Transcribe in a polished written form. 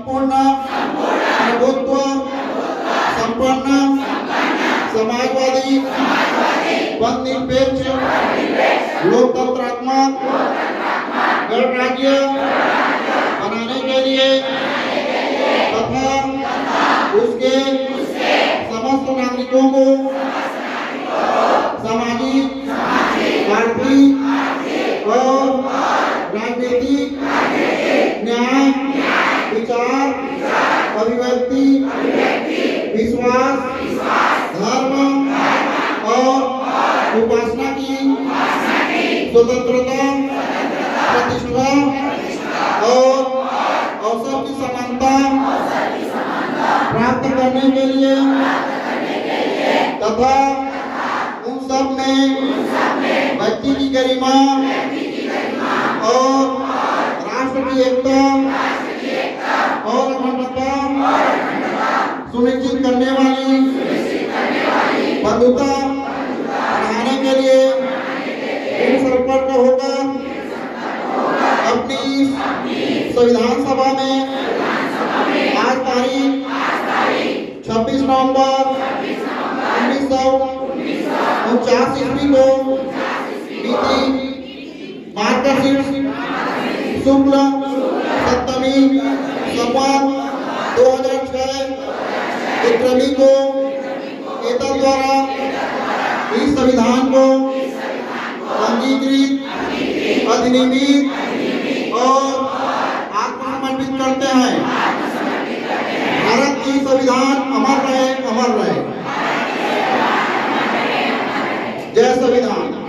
संपूर्ण प्रभुत्व संपन्न समाजवादी धर्मनिरपेक्ष लोकतंत्रात्मक गणराज्य बनाने के लिए तथा उसके समस्त नागरिकों को सामाजिक आर्थिक और राजनीतिक न्याय विचार अभिव्यक्ति विश्वास धर्म और उपासना की स्वतंत्रता प्रतिष्ठा और अवसर की समानता प्राप्त करने के लिए तथा उन सब में व्यक्ति की गरिमा और राष्ट्र की एकता और अखंडता सुनिश्चित करने वाली बंधुता बढ़ाने के लिए संपर्क होकर अपनी संविधान सभा में आज तारीख 26 नवंबर 1949 ईस्वी को मार्गशीर्ष शुक्ल सप्तमी संवत 2006 विक्रमी को एतद द्वारा इस संविधान को अंगीकृत अधिनियमित और आत्मसमर्पित करते हैं। भारत की संविधान अमर रहे, अमर रहे। जय संविधान।